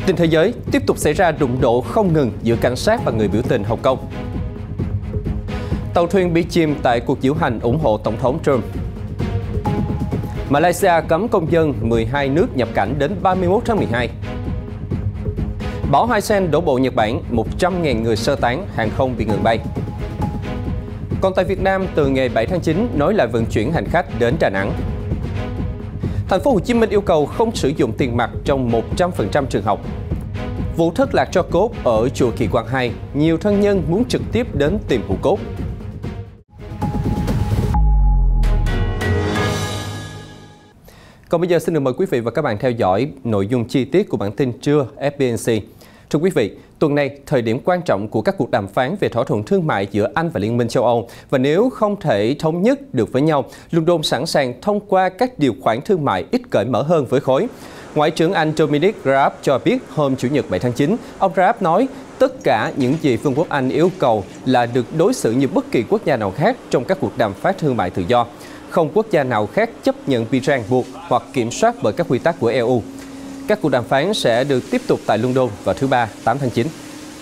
Tin thế giới, tiếp tục xảy ra đụng độ không ngừng giữa cảnh sát và người biểu tình Hồng Kông. Tàu thuyền bị chìm tại cuộc diễu hành ủng hộ Tổng thống Trump. Malaysia cấm công dân 12 nước nhập cảnh đến 31 tháng 12. Bão Haisen đổ bộ Nhật Bản, 100.000 người sơ tán, hàng không bị ngừng bay. Còn tại Việt Nam, từ ngày 7 tháng 9 nối lại vận chuyển hành khách đến Đà Nẵng. Thành phố Hồ Chí Minh yêu cầu không sử dụng tiền mặt trong 100% trường học. Vụ thất lạc tro cốt ở chùa Kỳ Quan 2, nhiều thân nhân muốn trực tiếp đến tìm hũ cốt. Còn bây giờ xin được mời quý vị và các bạn theo dõi nội dung chi tiết của bản tin trưa FBNC. Thưa quý vị, tuần này, thời điểm quan trọng của các cuộc đàm phán về thỏa thuận thương mại giữa Anh và Liên minh châu Âu, và nếu không thể thống nhất được với nhau, London sẵn sàng thông qua các điều khoản thương mại ít cởi mở hơn với khối. Ngoại trưởng Anh Dominic Raab cho biết hôm Chủ nhật 7 tháng 9, ông Raab nói tất cả những gì Vương quốc Anh yêu cầu là được đối xử như bất kỳ quốc gia nào khác trong các cuộc đàm phán thương mại tự do. Không quốc gia nào khác chấp nhận bị ràng buộc hoặc kiểm soát bởi các quy tắc của EU. Các cuộc đàm phán sẽ được tiếp tục tại London vào thứ Ba, 8 tháng 9.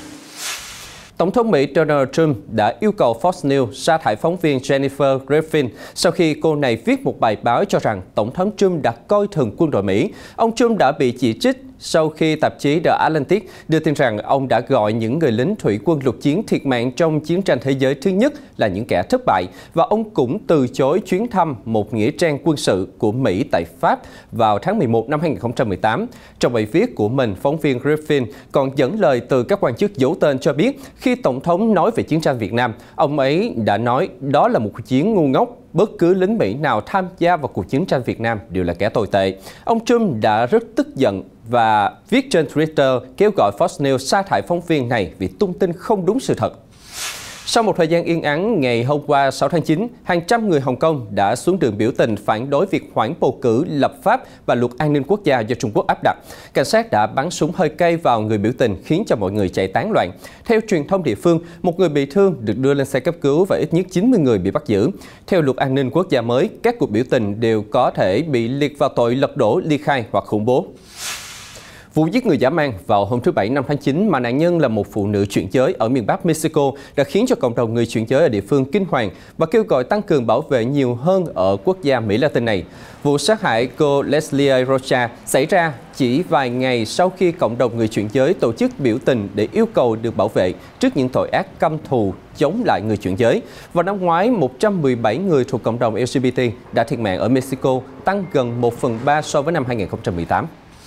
Tổng thống Mỹ Donald Trump đã yêu cầu Fox News sa thải phóng viên Jennifer Griffin sau khi cô này viết một bài báo cho rằng Tổng thống Trump đã coi thường quân đội Mỹ. Ông Trump đã bị chỉ trích sau khi tạp chí The Atlantic đưa tin rằng ông đã gọi những người lính thủy quân lục chiến thiệt mạng trong chiến tranh thế giới thứ nhất là những kẻ thất bại, và ông cũng từ chối chuyến thăm một nghĩa trang quân sự của Mỹ tại Pháp vào tháng 11 năm 2018. Trong bài viết của mình, phóng viên Griffin còn dẫn lời từ các quan chức giấu tên cho biết khi Tổng thống nói về chiến tranh Việt Nam, ông ấy đã nói đó là một cuộc chiến ngu ngốc. Bất cứ lính Mỹ nào tham gia vào cuộc chiến tranh Việt Nam đều là kẻ tồi tệ. Ông Trump đã rất tức giận và viết trên Twitter kêu gọi Fox News sa thải phóng viên này vì tung tin không đúng sự thật. Sau một thời gian yên ắng, ngày hôm qua 6 tháng 9, hàng trăm người Hồng Kông đã xuống đường biểu tình phản đối việc hoãn bầu cử lập pháp và luật an ninh quốc gia do Trung Quốc áp đặt. Cảnh sát đã bắn súng hơi cay vào người biểu tình khiến cho mọi người chạy tán loạn. Theo truyền thông địa phương, một người bị thương được đưa lên xe cấp cứu và ít nhất 90 người bị bắt giữ. Theo luật an ninh quốc gia mới, các cuộc biểu tình đều có thể bị liệt vào tội lật đổ, ly khai hoặc khủng bố. Vụ giết người dã man vào hôm thứ Bảy 5 tháng 9 mà nạn nhân là một phụ nữ chuyển giới ở miền Bắc Mexico đã khiến cho cộng đồng người chuyển giới ở địa phương kinh hoàng và kêu gọi tăng cường bảo vệ nhiều hơn ở quốc gia Mỹ Latin này. Vụ sát hại cô Leslie Rocha xảy ra chỉ vài ngày sau khi cộng đồng người chuyển giới tổ chức biểu tình để yêu cầu được bảo vệ trước những tội ác căm thù chống lại người chuyển giới. Vào năm ngoái, 117 người thuộc cộng đồng LGBT đã thiệt mạng ở Mexico, tăng gần 1/3 so với năm 2018.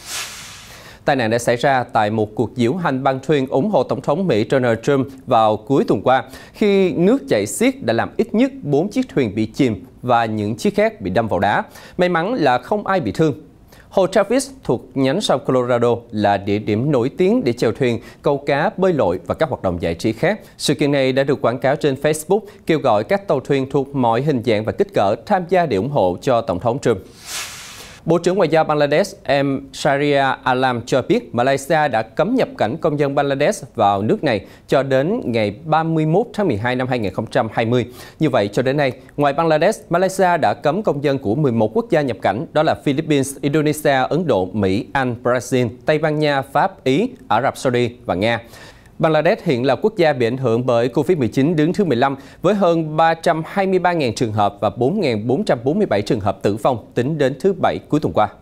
Tai nạn đã xảy ra tại một cuộc diễu hành bằng thuyền ủng hộ Tổng thống Mỹ Donald Trump vào cuối tuần qua, khi nước chảy xiết đã làm ít nhất 4 chiếc thuyền bị chìm và những chiếc khác bị đâm vào đá. May mắn là không ai bị thương. Hồ Travis thuộc nhánh sông Colorado là địa điểm nổi tiếng để chèo thuyền, câu cá, bơi lội và các hoạt động giải trí khác. Sự kiện này đã được quảng cáo trên Facebook, kêu gọi các tàu thuyền thuộc mọi hình dạng và kích cỡ tham gia để ủng hộ cho Tổng thống Trump. Bộ trưởng Ngoại giao Bangladesh Sharia Alam cho biết Malaysia đã cấm nhập cảnh công dân Bangladesh vào nước này cho đến ngày 31 tháng 12 năm 2020. Như vậy, cho đến nay, ngoài Bangladesh, Malaysia đã cấm công dân của 11 quốc gia nhập cảnh, đó là Philippines, Indonesia, Ấn Độ, Mỹ, Anh, Brazil, Tây Ban Nha, Pháp, Ý, Ả Rập Saudi và Nga. Bangladesh hiện là quốc gia bị ảnh hưởng bởi Covid-19 đứng thứ 15 với hơn 323.000 trường hợp và 4.447 trường hợp tử vong tính đến thứ Bảy cuối tuần qua.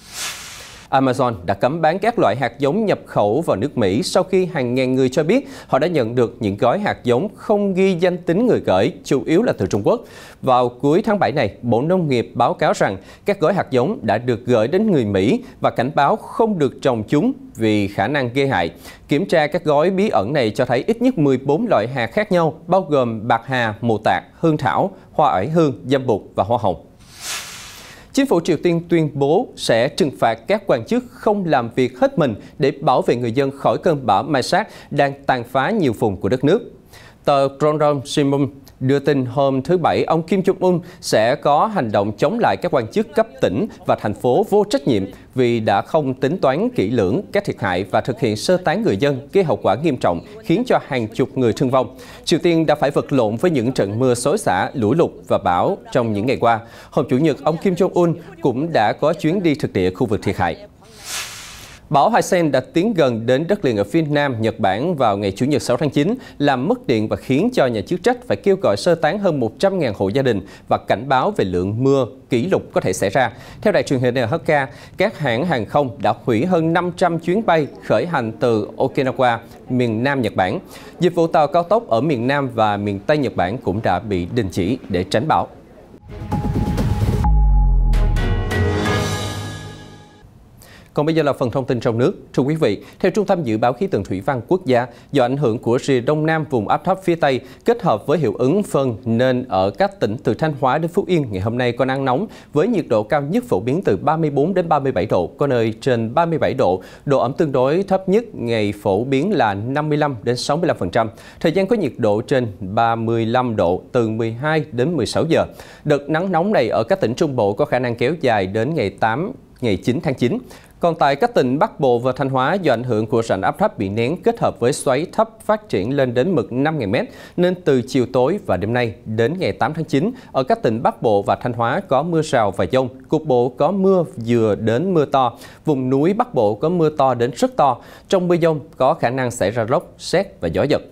Amazon đã cấm bán các loại hạt giống nhập khẩu vào nước Mỹ sau khi hàng ngàn người cho biết họ đã nhận được những gói hạt giống không ghi danh tính người gửi, chủ yếu là từ Trung Quốc. Vào cuối tháng 7 này, Bộ Nông nghiệp báo cáo rằng các gói hạt giống đã được gửi đến người Mỹ và cảnh báo không được trồng chúng vì khả năng gây hại. Kiểm tra các gói bí ẩn này cho thấy ít nhất 14 loại hạt khác nhau, bao gồm bạc hà, mù tạt, hương thảo, hoa oải hương, dâm bụt và hoa hồng. Chính phủ Triều Tiên tuyên bố sẽ trừng phạt các quan chức không làm việc hết mình để bảo vệ người dân khỏi cơn bão Masak đang tàn phá nhiều vùng của đất nước. Tờ Kronrom Sinmun đưa tin hôm thứ Bảy, ông Kim Jong-un sẽ có hành động chống lại các quan chức cấp tỉnh và thành phố vô trách nhiệm vì đã không tính toán kỹ lưỡng các thiệt hại và thực hiện sơ tán người dân, gây hậu quả nghiêm trọng, khiến cho hàng chục người thương vong. Triều Tiên đã phải vật lộn với những trận mưa xối xả, lũ lụt và bão trong những ngày qua. Hôm Chủ nhật, ông Kim Jong-un cũng đã có chuyến đi thực địa khu vực thiệt hại. Bão Haisen đã tiến gần đến đất liền ở phía nam Nhật Bản vào ngày Chủ nhật 6 tháng 9, làm mất điện và khiến cho nhà chức trách phải kêu gọi sơ tán hơn 100.000 hộ gia đình và cảnh báo về lượng mưa kỷ lục có thể xảy ra. Theo đài truyền hình NHK, các hãng hàng không đã hủy hơn 500 chuyến bay khởi hành từ Okinawa, miền nam Nhật Bản. Dịch vụ tàu cao tốc ở miền Nam và miền Tây Nhật Bản cũng đã bị đình chỉ để tránh bão. Còn bây giờ là phần thông tin trong nước. Thưa quý vị, theo Trung tâm Dự báo Khí tượng Thủy văn Quốc gia, do ảnh hưởng của rìa Đông Nam vùng áp thấp phía Tây kết hợp với hiệu ứng phơn nên ở các tỉnh từ Thanh Hóa đến Phú Yên ngày hôm nay có nắng nóng với nhiệt độ cao nhất phổ biến từ 34 đến 37 độ, có nơi trên 37 độ. Độ ẩm tương đối thấp nhất ngày phổ biến là 55 đến 65%. Thời gian có nhiệt độ trên 35 độ từ 12 đến 16 giờ. Đợt nắng nóng này ở các tỉnh Trung Bộ có khả năng kéo dài đến ngày 9 tháng 9. Còn tại các tỉnh Bắc Bộ và Thanh Hóa, do ảnh hưởng của rãnh áp thấp bị nén kết hợp với xoáy thấp phát triển lên đến mực 5.000 m, nên từ chiều tối và đêm nay đến ngày 8 tháng 9, ở các tỉnh Bắc Bộ và Thanh Hóa có mưa rào và dông, cục bộ có mưa vừa đến mưa to, vùng núi Bắc Bộ có mưa to đến rất to. Trong mưa dông có khả năng xảy ra lốc, sét và gió giật.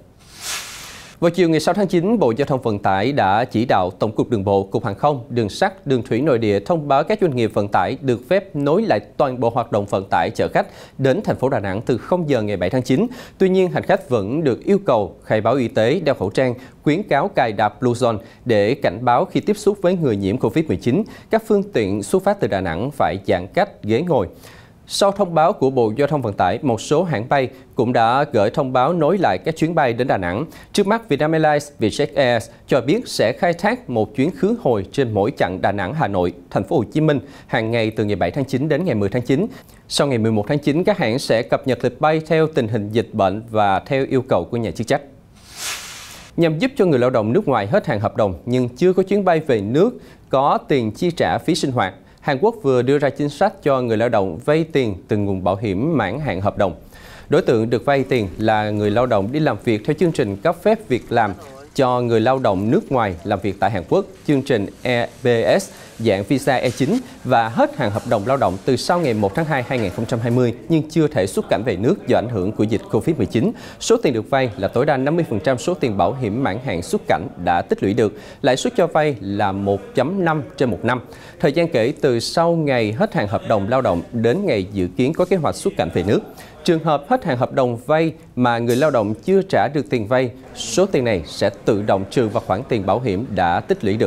Vào chiều ngày 6 tháng 9, Bộ Giao thông Vận tải đã chỉ đạo Tổng cục Đường bộ, Cục Hàng không, Đường sắt, Đường thủy nội địa thông báo các doanh nghiệp vận tải được phép nối lại toàn bộ hoạt động vận tải chở khách đến thành phố Đà Nẵng từ 0 giờ ngày 7 tháng 9. Tuy nhiên, hành khách vẫn được yêu cầu khai báo y tế, đeo khẩu trang, khuyến cáo cài đặt Bluezone để cảnh báo khi tiếp xúc với người nhiễm Covid-19. Các phương tiện xuất phát từ Đà Nẵng phải giãn cách ghế ngồi. Sau thông báo của Bộ Giao thông Vận tải, một số hãng bay cũng đã gửi thông báo nối lại các chuyến bay đến Đà Nẵng. Trước mắt, Vietnam Airlines, Vietjet Air cho biết sẽ khai thác một chuyến khứ hồi trên mỗi chặng Đà Nẵng, Hà Nội, Thành phố Hồ Chí Minh hàng ngày từ ngày 7 tháng 9 đến ngày 10 tháng 9. Sau ngày 11 tháng 9, các hãng sẽ cập nhật lịch bay theo tình hình dịch bệnh và theo yêu cầu của nhà chức trách. Nhằm giúp cho người lao động nước ngoài hết hạn hợp đồng nhưng chưa có chuyến bay về nước có tiền chi trả phí sinh hoạt, Hàn Quốc vừa đưa ra chính sách cho người lao động vay tiền từ nguồn bảo hiểm mãn hạn hợp đồng. Đối tượng được vay tiền là người lao động đi làm việc theo chương trình cấp phép việc làm cho người lao động nước ngoài làm việc tại Hàn Quốc, chương trình EBS dạng visa E9 và hết hạn hợp đồng lao động từ sau ngày 1 tháng 2 2020 nhưng chưa thể xuất cảnh về nước do ảnh hưởng của dịch Covid-19. Số tiền được vay là tối đa 50% số tiền bảo hiểm mãn hạn xuất cảnh đã tích lũy được. Lãi suất cho vay là 1.5 trên một năm. Thời gian kể từ sau ngày hết hạn hợp đồng lao động đến ngày dự kiến có kế hoạch xuất cảnh về nước. Trường hợp hết hạn hợp đồng vay mà người lao động chưa trả được tiền vay, số tiền này sẽ tự động trừ vào khoản tiền bảo hiểm đã tích lũy được.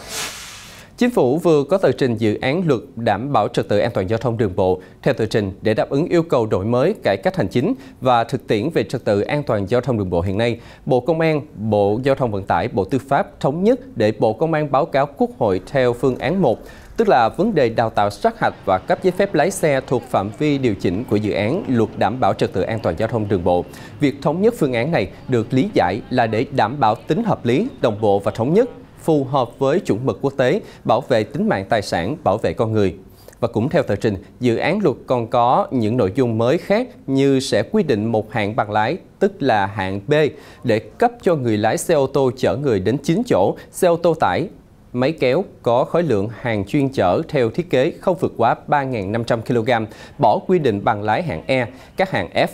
Chính phủ vừa có tờ trình dự án luật đảm bảo trật tự an toàn giao thông đường bộ. Theo tờ trình, để đáp ứng yêu cầu đổi mới, cải cách hành chính và thực tiễn về trật tự an toàn giao thông đường bộ hiện nay, Bộ Công an, Bộ Giao thông Vận tải, Bộ Tư pháp thống nhất để Bộ Công an báo cáo Quốc hội theo phương án 1, tức là vấn đề đào tạo sát hạch và cấp giấy phép lái xe thuộc phạm vi điều chỉnh của dự án luật đảm bảo trật tự an toàn giao thông đường bộ. Việc thống nhất phương án này được lý giải là để đảm bảo tính hợp lý, đồng bộ và thống nhất, phù hợp với chuẩn mực quốc tế, bảo vệ tính mạng tài sản, bảo vệ con người. Và cũng theo tờ trình, dự án luật còn có những nội dung mới khác như sẽ quy định một hạng bằng lái, tức là hạng B, để cấp cho người lái xe ô tô chở người đến 9 chỗ, xe ô tô tải, máy kéo có khối lượng hàng chuyên chở theo thiết kế không vượt quá 3.500 kg, bỏ quy định bằng lái hạng E, các hạng F.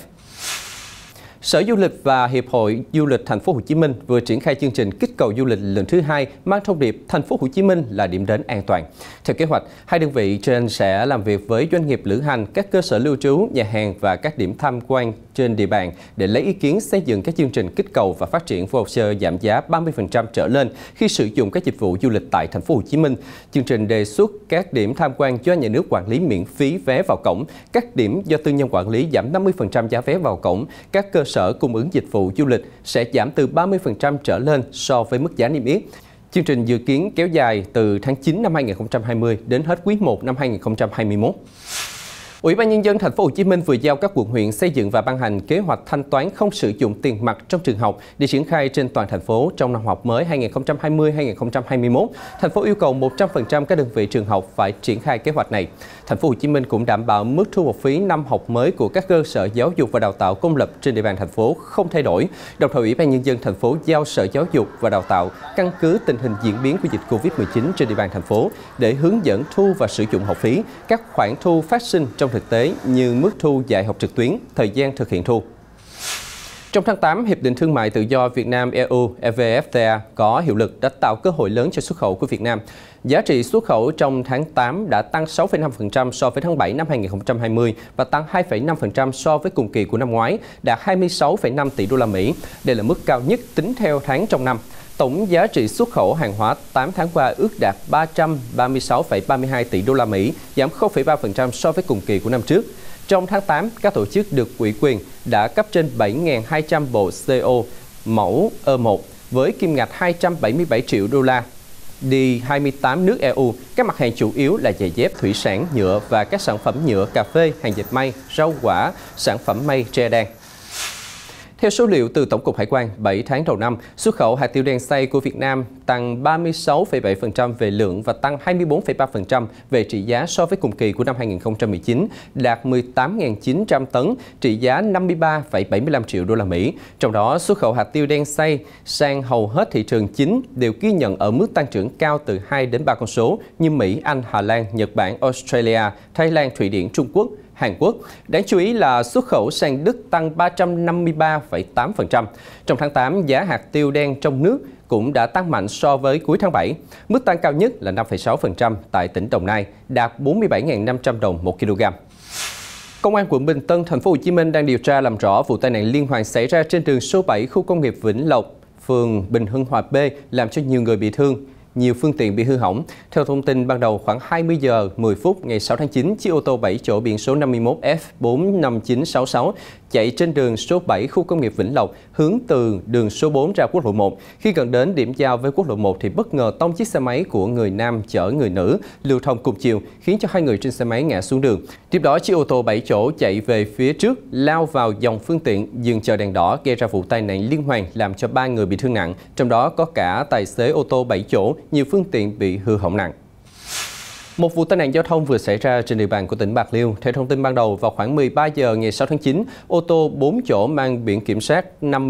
Sở Du lịch và Hiệp hội Du lịch Thành phố Hồ Chí Minh vừa triển khai chương trình kích cầu du lịch lần thứ 2 mang thông điệp Thành phố Hồ Chí Minh là điểm đến an toàn. Theo kế hoạch, hai đơn vị trên sẽ làm việc với doanh nghiệp lữ hành, các cơ sở lưu trú, nhà hàng và các điểm tham quan trên địa bàn để lấy ý kiến xây dựng các chương trình kích cầu và phát triển voucher giảm giá 30% trở lên khi sử dụng các dịch vụ du lịch tại Thành phố Hồ Chí Minh. Chương trình đề xuất các điểm tham quan do nhà nước quản lý miễn phí vé vào cổng, các điểm do tư nhân quản lý giảm 50% giá vé vào cổng, các cơ sở cung ứng dịch vụ du lịch sẽ giảm từ 30% trở lên so với mức giá niêm yết. Chương trình dự kiến kéo dài từ tháng 9 năm 2020 đến hết quý 1 năm 2021. Ủy ban Nhân dân Thành phố Hồ Chí Minh vừa giao các quận huyện xây dựng và ban hành kế hoạch thanh toán không sử dụng tiền mặt trong trường học để triển khai trên toàn thành phố trong năm học mới 2020-2021. Thành phố yêu cầu 100% các đơn vị trường học phải triển khai kế hoạch này. Thành phố Hồ Chí Minh cũng đảm bảo mức thu học phí năm học mới của các cơ sở giáo dục và đào tạo công lập trên địa bàn thành phố không thay đổi. Đồng thời, Ủy ban Nhân dân thành phố giao Sở Giáo dục và Đào tạo căn cứ tình hình diễn biến của dịch Covid-19 trên địa bàn thành phố để hướng dẫn thu và sử dụng học phí, các khoản thu phát sinh trong thực tế như mức thu dạy học trực tuyến, thời gian thực hiện thu. Trong tháng 8, Hiệp định Thương mại Tự do Việt Nam-EU EVFTA có hiệu lực đã tạo cơ hội lớn cho xuất khẩu của Việt Nam. Giá trị xuất khẩu trong tháng 8 đã tăng 6,5% so với tháng 7 năm 2020 và tăng 2,5% so với cùng kỳ của năm ngoái, đạt 26,5 tỷ đô la Mỹ. Đây là mức cao nhất tính theo tháng trong năm. Tổng giá trị xuất khẩu hàng hóa 8 tháng qua ước đạt 336,32 tỷ đô la Mỹ, giảm 0,3% so với cùng kỳ của năm trước. Trong tháng 8, các tổ chức được ủy quyền đã cấp trên 7.200 bộ CO mẫu E1 với kim ngạch 277 triệu đô la. Đi 28 nước EU, các mặt hàng chủ yếu là giày dép, thủy sản, nhựa và các sản phẩm nhựa, cà phê, hàng dệt may, rau quả, sản phẩm may, tre đan. Theo số liệu từ Tổng cục Hải quan, 7 tháng đầu năm, xuất khẩu hạt tiêu đen xay của Việt Nam tăng 36,7% về lượng và tăng 24,3% về trị giá so với cùng kỳ của năm 2019, đạt 18.900 tấn, trị giá 53,75 triệu đô la Mỹ. Trong đó, xuất khẩu hạt tiêu đen xay sang hầu hết thị trường chính đều ghi nhận ở mức tăng trưởng cao từ 2 đến 3 con số như Mỹ, Anh, Hà Lan, Nhật Bản, Australia, Thái Lan, Thụy Điển, Trung Quốc, Hàn Quốc. Đáng chú ý là xuất khẩu sang Đức tăng 353,8%. Trong tháng 8, giá hạt tiêu đen trong nước cũng đã tăng mạnh so với cuối tháng 7. Mức tăng cao nhất là 5,6% tại tỉnh Đồng Nai, đạt 47.500 đồng 1 kg. Công an quận Bình Tân, thành phố Hồ Chí Minh đang điều tra làm rõ vụ tai nạn liên hoàn xảy ra trên đường số 7 khu công nghiệp Vĩnh Lộc, phường Bình Hưng Hòa B, làm cho nhiều người bị thương. Nhiều phương tiện bị hư hỏng. Theo thông tin ban đầu, khoảng 20 giờ 10 phút ngày 6 tháng 9, chiếc ô tô 7 chỗ biển số 51F45966 chạy trên đường số 7 khu công nghiệp Vĩnh Lộc hướng từ đường số 4 ra quốc lộ 1. Khi gần đến điểm giao với quốc lộ 1 thì bất ngờ tông chiếc xe máy của người nam chở người nữ lưu thông cùng chiều, khiến cho hai người trên xe máy ngã xuống đường. Tiếp đó, chiếc ô tô 7 chỗ chạy về phía trước lao vào dòng phương tiện dừng chờ đèn đỏ, gây ra vụ tai nạn liên hoàn làm cho 3 người bị thương nặng, trong đó có cả tài xế ô tô 7 chỗ. Nhiều phương tiện bị hư hỏng nặng. Một vụ tai nạn giao thông vừa xảy ra trên địa bàn của tỉnh Bạc Liêu. Theo thông tin ban đầu, vào khoảng 13 giờ ngày 6 tháng 9, ô tô 4 chỗ mang biển kiểm soát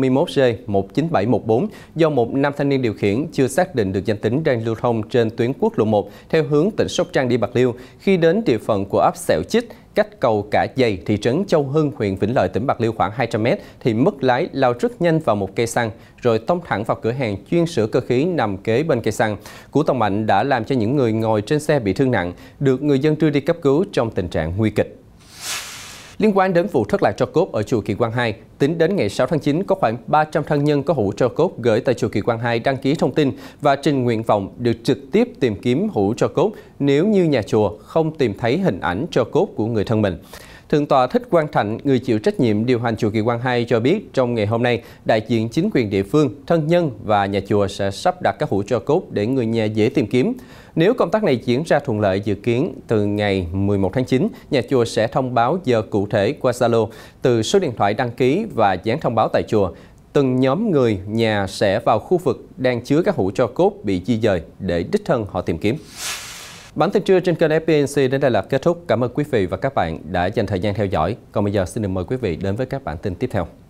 51G19714 do một nam thanh niên điều khiển chưa xác định được danh tính đang lưu thông trên tuyến quốc lộ 1 theo hướng tỉnh Sóc Trăng đi Bạc Liêu. Khi đến địa phận của ấp Sẹo Chích, cách cầu Cả Dày, thị trấn Châu Hưng, huyện Vĩnh Lợi, tỉnh Bạc Liêu khoảng 200 m thì mất lái lao rất nhanh vào một cây xăng, rồi tông thẳng vào cửa hàng chuyên sửa cơ khí nằm kế bên cây xăng. Cú tông mạnh đã làm cho những người ngồi trên xe bị thương nặng, được người dân đưa đi cấp cứu trong tình trạng nguy kịch. Liên quan đến vụ thất lạc tro cốt ở chùa Kỳ Quan 2, tính đến ngày 6 tháng 9, có khoảng 300 thân nhân có hũ tro cốt gửi tại chùa Kỳ Quan 2 đăng ký thông tin và trình nguyện vọng được trực tiếp tìm kiếm hũ tro cốt nếu như nhà chùa không tìm thấy hình ảnh tro cốt của người thân mình. Thượng tọa Thích Quang Thạnh, người chịu trách nhiệm điều hành chùa Kỳ Quan 2 cho biết trong ngày hôm nay, đại diện chính quyền địa phương, thân nhân và nhà chùa sẽ sắp đặt các hũ tro cốt để người nhà dễ tìm kiếm. Nếu công tác này diễn ra thuận lợi, dự kiến từ ngày 11 tháng 9, nhà chùa sẽ thông báo giờ cụ thể qua Zalo từ số điện thoại đăng ký và dán thông báo tại chùa. Từng nhóm người nhà sẽ vào khu vực đang chứa các hũ tro cốt bị di dời để đích thân họ tìm kiếm. Bản tin trưa trên kênh FBNC đến đây là kết thúc. Cảm ơn quý vị và các bạn đã dành thời gian theo dõi. Còn bây giờ xin được mời quý vị đến với các bản tin tiếp theo.